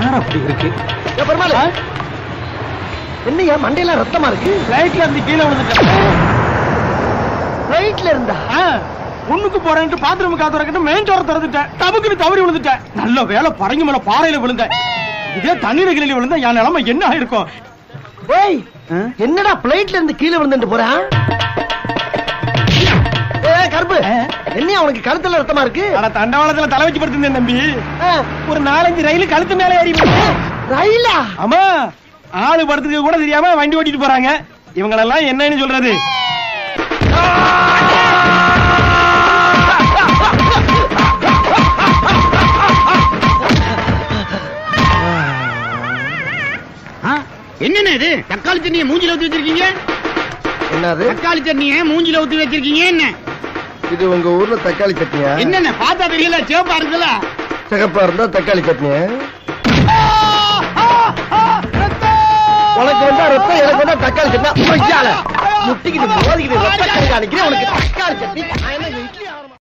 என்னடா அப்படி இருக்கு? பெருமாள் என்னையா மண்டையில ரத்தமா இருக்கு? பிளைட்ல இருந்து கீழே விழுந்துட்டேன். பிளைட்ல இருந்தா? ஒண்ணுக்கு போறேன்ட்டு பாத்ரூம் காத்துறக்கிட்டு மெயின் டோர் திறந்துட்டேன். டபுக்குன்னு தவறி விழுந்துட்டேன். நல்ல வேலை பரங்கி மேல பாறையில விழுந்தேன். இதே தண்ணீர் கிளியில விழுந்தா என் நிலைமை என்ன ஆயிருக்கும்? ஏய் என்னடா பிளைட்ல இருந்து கீழே விழுந்துட்டு போறான்? கருப்பு என்னையா உனக்கு கழுத்துல ரத்தமா இருக்கு? தண்டவாளத்துல தலை வச்சு படுத்திருந்தேன் தம்பி. ஒரு 4-5 ரயில் கழுத்து மேல ஏறி ரயிலா? ஆமா, ஆளு படுத்துக்க கூட தெரியாம வண்டி ஓட்டிட்டு போறாங்க. இவங்களெல்லாம் என்னன்னு சொல்றது? என்னன்னு இது? தக்காளி தண்ணியை மூஞ்சில ஊத்தி வச்சிருக்கீங்க? என்னது தக்காளி தண்ணியை மூஞ்சில ஊத்தி வச்சிருக்கீங்க? என்ன இது உங்க ஊர்ல தக்காளி சட்னியா? என்னென்ன பார்த்தா தெரியல, சிவப்பா இருக்குல்ல? சிகப்பா இருந்தா தக்காளி சட்னியா? உனக்கு வந்தா ரத்தம், எனக்கு வந்தா தக்காளி சட்னி. முட்டிக்கிட்டு மோதிக்கிட்டு ரத்தம் கண்காணிக்கிறேன். உனக்கு தக்காளி சட்னி.